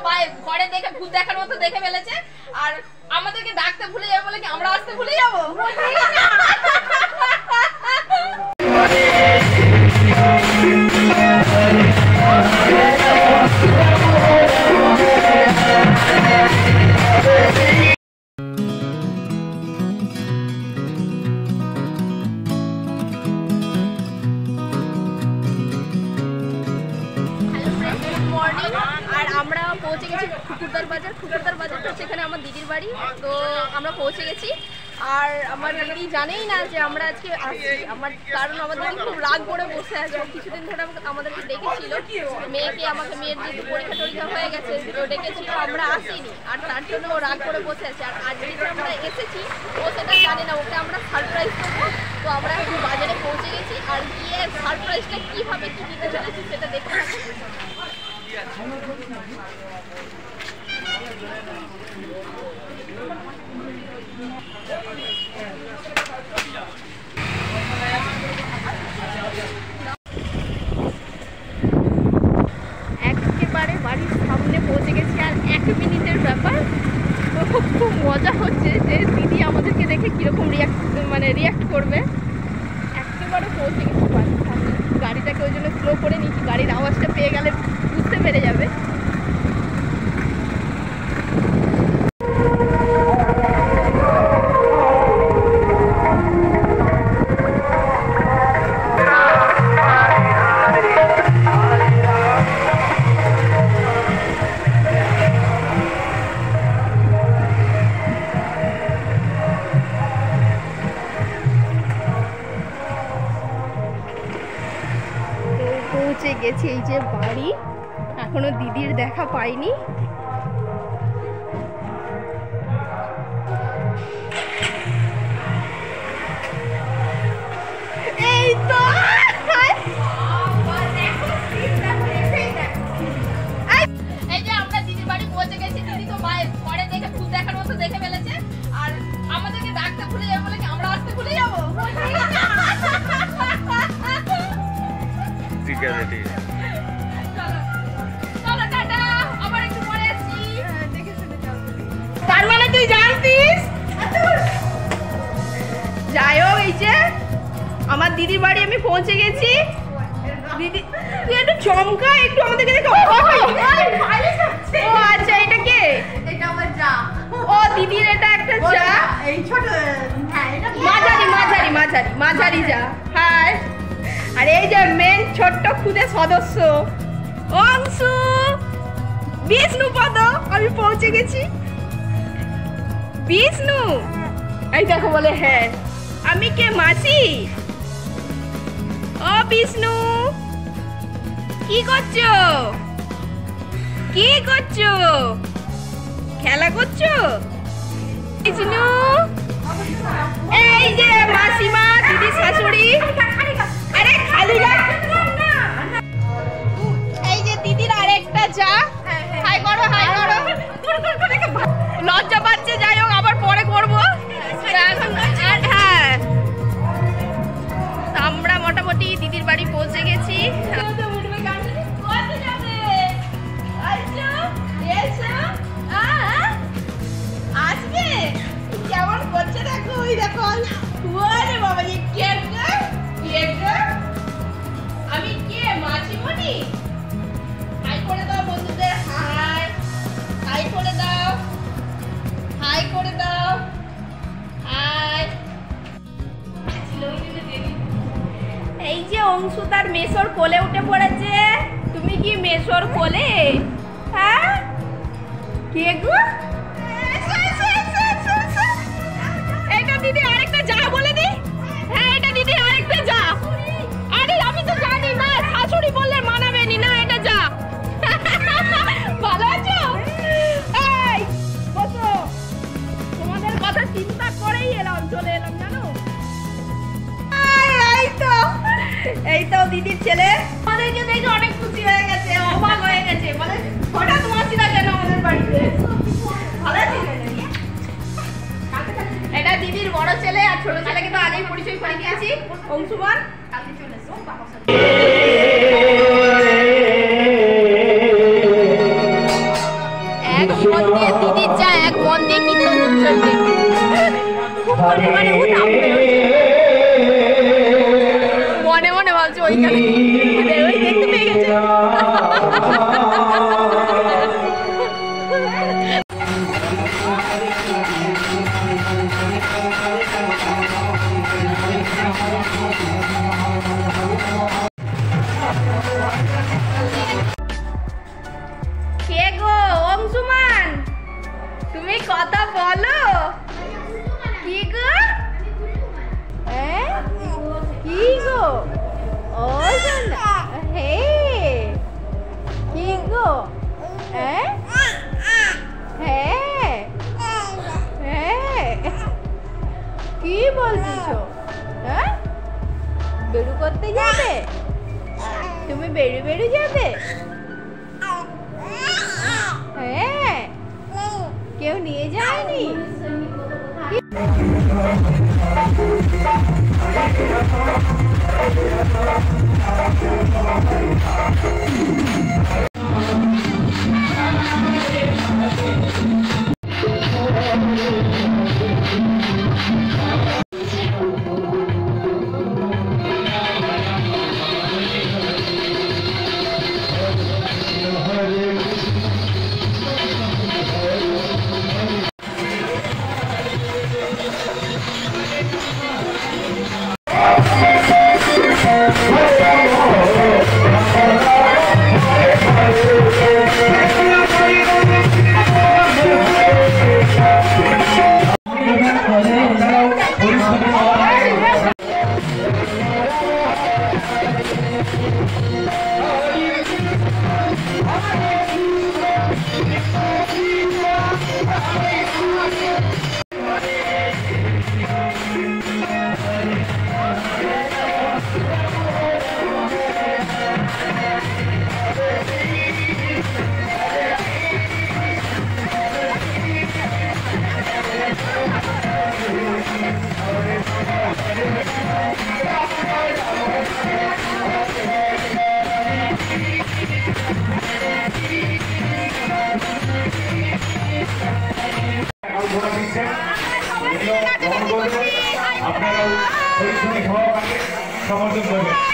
ঘরে দেখে ভূত দেখার মতো দেখে ফেলেছে আর আমাদেরকে ডাকতে ভুলে যাবে বলে কি আমরা আসতে ভুলে যাবো। আর আমরা পৌঁছে গেছি খুকুরদার বাজার হচ্ছে এখানে আমার দিদির বাড়ি। তো আমরা পৌঁছে গেছি আর আমার দিদি জানেই না যে আমরা আজকে আসছি, কারণ আমার দিদি খুব রাগ করে বসে আছে। কিছুদিন ধরে আমাদেরকে ডেকেছিল, মেয়ের যেহেতু পরীক্ষা হয়ে গেছে তো ডেকেছিল, আমরা আসিনি আর তার জন্য ও রাগ করে বসে আছে। আর আজকে যে আমরা এসেছি ও সেটা জানে না, ওকে আমরা সারপ্রাইজ দেবো। তো আমরা এখন বাজারে পৌঁছে গেছি আর গিয়ে সারপ্রাইজটা কীভাবে কী দিতে চলেছি সেটা দেখতে থাকি। একেবারে বাড়ির সামনে পৌঁছে গেছি আর 1 মিনিটের ব্যাপার। তো খুব মজা হচ্ছে যে দিদি আমাদেরকে দেখে কীরকম রিয়াক্ট করবে। একেবারে পৌঁছে গেছি বাড়ির সামনে, গাড়িটাকে ওই জন্য স্লো করে নিচ্ছি, গাড়ির আওয়াজটা পেয়ে গেলে বুঝতে পেরে যাবে। পৌঁছে গেছি এই যে বাড়ি, এখনো দিদির দেখা পাইনি। এই তো এই যে আমরা দিদির বাড়ি পৌঁছে গেছি। দিদি তো ঘরে দেখে ভূত দেখার মতো দেখে ফেলেছে আর আমাদেরকে ডাকতে ভুলে যাবে বলে কি আমরা আসতে ভুলে যাবো। ঠিক আছে ঠিক আছে, চলো টাটা, আবার একটু পরে আসছি। তার মানে তুই জানতিস? যাই হোক, এই যে আমার দিদির বাড়ি আমি পৌঁছে গেছি। দিদি তুই একটু চমকা, একটু আমাদেরকে দেখে। ও আচ্ছা, এটা কে? এটা আমার যা। ও দিদির এটা একটা যা, এই ছোট, হ্যাঁ এটা মাঝারি যা। হাই। আর এই যে মেন ছোট্ট খুদে সদস্য অংশু, বিষ্ণুপদ, আমি পৌঁছে গেছি। বিষ্ণু এই দেখো বলে হ্যাঁ আমি কে? মাসি। ও বিষ্ণু কি করছো? খেলা করছো? বিষ্ণু এই যে মাসিমা, দিদি শাশুড়ি। আরে খালি এই যে দিদির আরেকটা যা। হাই করো লজ্জা পাচ্ছে। যাই হোক আবার পরে করবো। হ্যাঁ আমরা মোটামুটি দিদির বাড়ি পৌঁছে গেছি। আসবে কেমন করছে দেখো, ওই দেখো। ওরে বাবা, আমি কে? মাসিমণি। হাই করে দাও বন্ধুদের, হাই করে দাও। এই যে অংশু তার মেসোর কোলে উঠে পড়েছে। তুমি কি মেসোর কোলে? হ্যাঁ কে গো? এটা দিদি আরেকটা যা বলে দি। হ্যাঁ এটা দিদি আরেকটা যা। আরে আমি তো জানি না, শাশুড়ি বললে মানাবে না, এটা যা। ভালো আছো? এই বসো, তোমাদের কথা চিন্তা করেই চলে এলাম জানো। এই তো দিদির ছেলে আমাদেরকে দেখে অনেক খুশি হয়ে গেছে, অবাক হয়ে গেছে। মানে হঠাৎ মাসিরা কেন আমাদের বাড়িতে? ভালো আছে। এটা দিদির বড় ছেলে আর ছোট ছেলেকে মনে মনে ভাবছি ওইখানে ওই দেখতে পেয়ে গেছে। কে গো অংশুমান, তুমি কথা বলো। কি গো কি গো ও সোনা, হে কি গো হ্যাঁ কি বলতেছো? হ্যাঁ বেরু করতে যাবে তুমি? বেরু বেরু যাবে? হ্যাঁ কেউ নিয়ে যায়নি? আপনারা সমর্থন করবেন।